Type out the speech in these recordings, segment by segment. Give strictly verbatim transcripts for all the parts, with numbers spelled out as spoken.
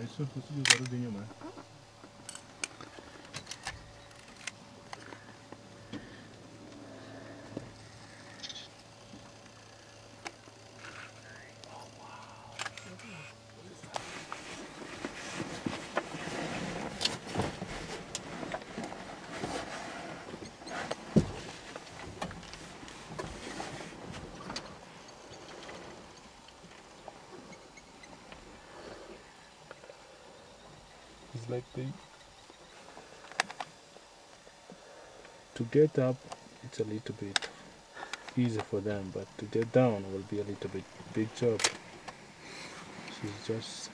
It's like they, to get up, it's a little bit easy for them, but to get down will be a little bit big job. She's just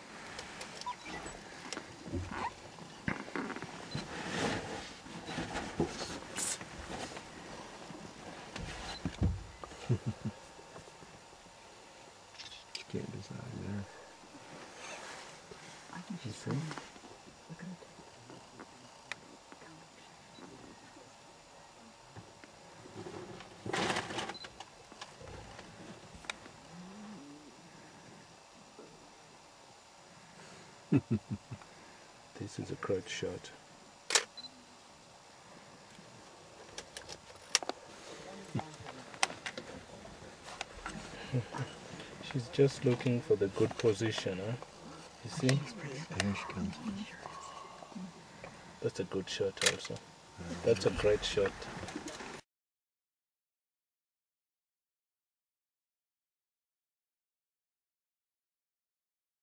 can't decide there. You see? This is a crotch shot. She's just looking for the good position, huh? You see? There she comes. That's a good shot also. That's a great shot.